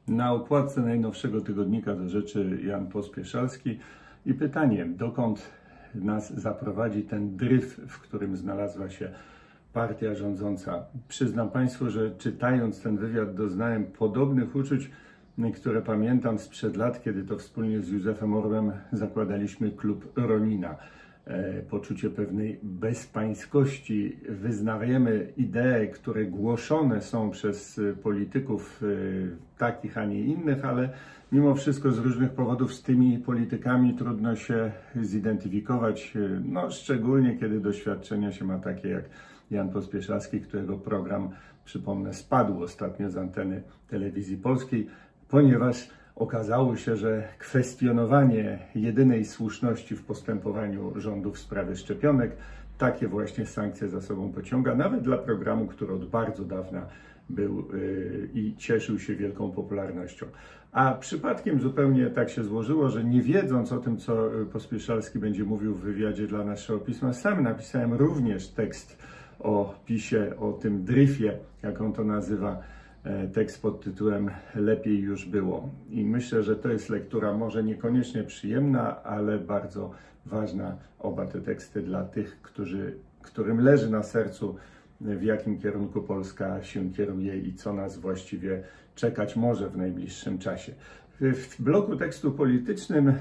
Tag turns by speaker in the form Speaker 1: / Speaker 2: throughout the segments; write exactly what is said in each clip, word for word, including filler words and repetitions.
Speaker 1: Na okładce najnowszego tygodnika Do Rzeczy Jan Pospieszalski i pytanie, dokąd nas zaprowadzi ten dryf, w którym znalazła się partia rządząca. Przyznam Państwu, że czytając ten wywiad doznałem podobnych uczuć, które pamiętam sprzed lat, kiedy to wspólnie z Józefem Orłem zakładaliśmy klub Ronina. Poczucie pewnej bezpańskości, wyznajemy idee, które głoszone są przez polityków takich, a nie innych, ale mimo wszystko z różnych powodów z tymi politykami trudno się zidentyfikować, no szczególnie kiedy doświadczenia się ma takie jak Jan Pospieszalski, którego program, przypomnę, spadł ostatnio z anteny Telewizji Polskiej, ponieważ okazało się, że kwestionowanie jedynej słuszności w postępowaniu rządu w sprawie szczepionek takie właśnie sankcje za sobą pociąga, nawet dla programu, który od bardzo dawna był yy, i cieszył się wielką popularnością. A przypadkiem zupełnie tak się złożyło, że nie wiedząc o tym, co Pospieszalski będzie mówił w wywiadzie dla naszego pisma, sam napisałem również tekst o PiSie, o tym dryfie, jak on to nazywa, tekst pod tytułem Lepiej już było. I myślę, że to jest lektura może niekoniecznie przyjemna, ale bardzo ważna, oba te teksty dla tych, którzy, którym leży na sercu, w jakim kierunku Polska się kieruje i co nas właściwie czekać może w najbliższym czasie. W bloku tekstu politycznym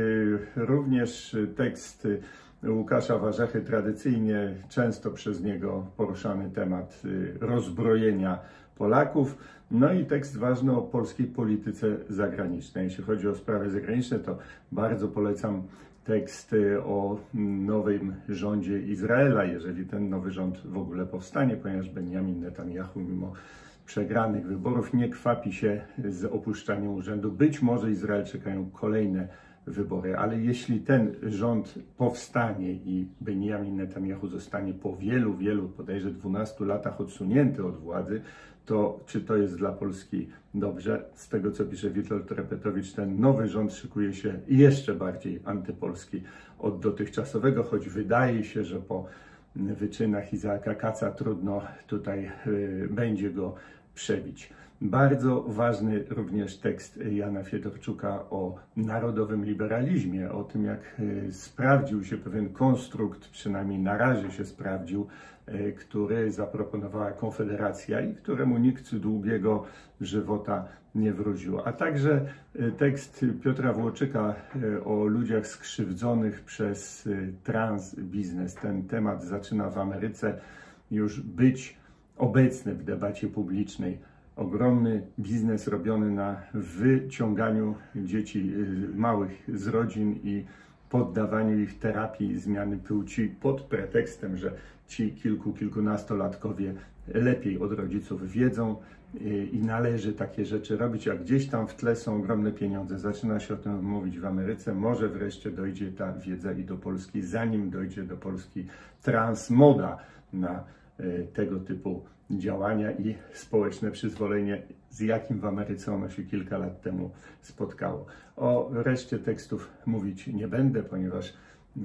Speaker 1: również tekst Łukasza Warzechy, tradycyjnie często przez niego poruszany temat rozbrojenia Polaków, no i tekst ważny o polskiej polityce zagranicznej. Jeśli chodzi o sprawy zagraniczne, to bardzo polecam tekst o nowym rządzie Izraela, jeżeli ten nowy rząd w ogóle powstanie, ponieważ Benjamin Netanyahu mimo przegranych wyborów nie kwapi się z opuszczaniem urzędu. Być może Izrael czekają kolejne wybory, ale jeśli ten rząd powstanie i Benjamin Netanyahu zostanie po wielu, wielu, podejrzewam dwunastu latach odsunięty od władzy, to czy to jest dla Polski dobrze? Z tego, co pisze Witold Repetowicz, ten nowy rząd szykuje się jeszcze bardziej antypolski od dotychczasowego, choć wydaje się, że po wyczynach Izaaka Katza trudno tutaj y, będzie go przebić. Bardzo ważny również tekst Jana Fiedorczuka o narodowym liberalizmie, o tym, jak sprawdził się pewien konstrukt, przynajmniej na razie się sprawdził, który zaproponowała Konfederacja i któremu nikt długiego żywota nie wróżył. A także tekst Piotra Włoczyka o ludziach skrzywdzonych przez transbiznes. Ten temat zaczyna w Ameryce już być obecny w debacie publicznej. Ogromny biznes robiony na wyciąganiu dzieci małych z rodzin i poddawaniu ich terapii zmiany płci pod pretekstem, że ci kilku, kilkunastolatkowie lepiej od rodziców wiedzą i należy takie rzeczy robić, a gdzieś tam w tle są ogromne pieniądze. Zaczyna się o tym mówić w Ameryce. Może wreszcie dojdzie ta wiedza i do Polski, zanim dojdzie do Polski transmoda na tego typu działania i społeczne przyzwolenie, z jakim w Ameryce ono się kilka lat temu spotkało. O reszcie tekstów mówić nie będę, ponieważ yy,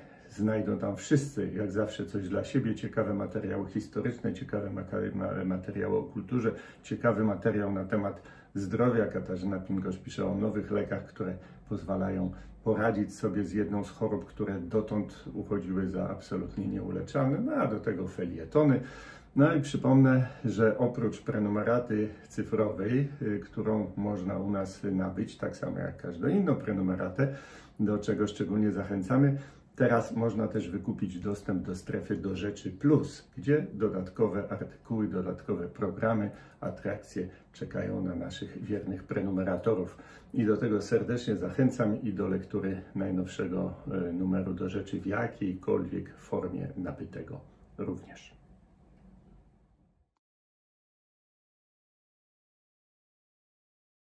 Speaker 1: znajdą tam wszyscy, jak zawsze, coś dla siebie, ciekawe materiały historyczne, ciekawe materiały o kulturze, ciekawy materiał na temat zdrowia. Katarzyna Pingosz pisze o nowych lekach, które pozwalają poradzić sobie z jedną z chorób, które dotąd uchodziły za absolutnie nieuleczalne, no a do tego felietony. No i przypomnę, że oprócz prenumeraty cyfrowej, którą można u nas nabyć, tak samo jak każdą inną prenumeratę, do czego szczególnie zachęcamy, teraz można też wykupić dostęp do strefy Do Rzeczy Plus, gdzie dodatkowe artykuły, dodatkowe programy, atrakcje czekają na naszych wiernych prenumeratorów. I do tego serdecznie zachęcam i do lektury najnowszego numeru Do Rzeczy w jakiejkolwiek formie nabytego również.